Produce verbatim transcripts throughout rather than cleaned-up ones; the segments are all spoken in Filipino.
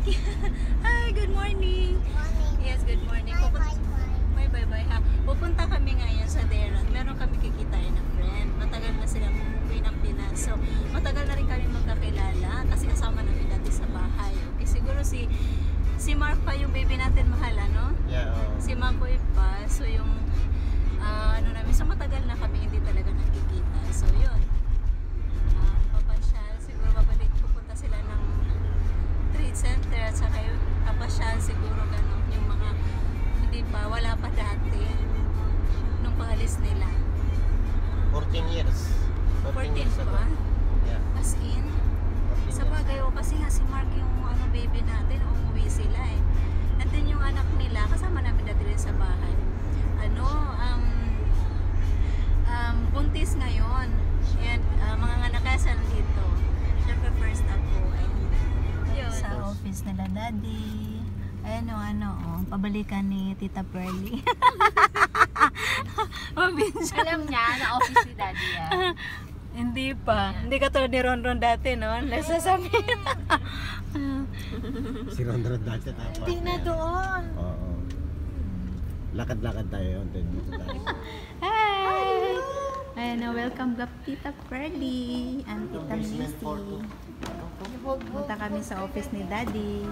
Hi, good morning. Yes, good morning. Pupunta, may bye-bye ha. Pupunta kami ngayon sa Deran. Meron kami kikitain na friend. Matagal na silang umuwi ng Pinas. So, matagal na rin kami magkakilala kasi kasama namin dati sa bahay. Okay, siguro si si Mark pa yung baby natin, mahal, ano? Yeah, oh. Si Makoy pa. So, yung uh, ano namin, so matagal na kami hindi talaga nakikita. So, yun. Uh, papasyal. Siguro babalik, pupunta sila ng trade center at saka yung papasyal siguro gano'n. Yung mga hindi pa, wala pa dati nung paalis nila. fourteen years. fourteen years ago. pa? Yeah. As in? Sa bagay, o kasi nga si Mark yung ano, baby natin, umuwi sila eh. And then yung anak nila, kasama namin dati rin sa bahay. Ano, um, um, buntis ngayon. And uh, mga nganakasan dito. Siyempre first ako ay yun. Sa office nila daddy. Ayan o, ano, oh, pabalikan ni Tita Pearly. Alam niya na office ni daddy yan. Hindi pa. Hindi ka tulad ni Ronron dati, no? Nasasabi. Si Ronron dati tapos. Hindi na doon. Oo. Lakad-lakad tayo. Dito tayo. Hi! Ayan na, welcome back Tita Pearly and Tita Missy. Punta kami sa office ni Daddy.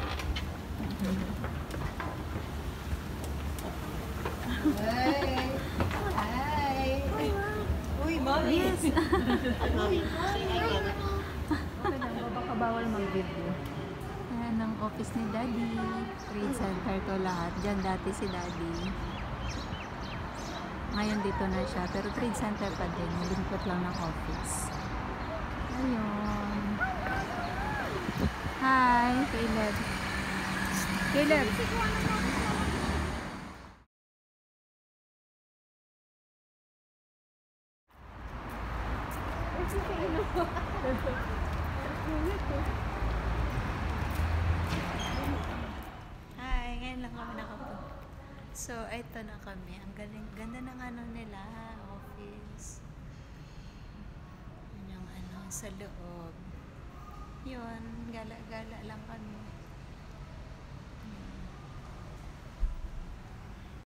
Hi! Hi! Uy, mommy! Yes! Okay lang, baka bawal mag-video. Ayan ang office ni Daddy. Trade center to lahat. Diyan dati si Daddy. Ngayon dito na siya. Pero trade center pa din. Lingkot lang ng office. Ayun. Hi, Caleb. Caleb. Hi, ngayon lang kami nakapunta. So, ito na kami. Ang galing, ganda ng ano nila, office. Yan yung ano, sa loob. Yun, gala-gala lang kami.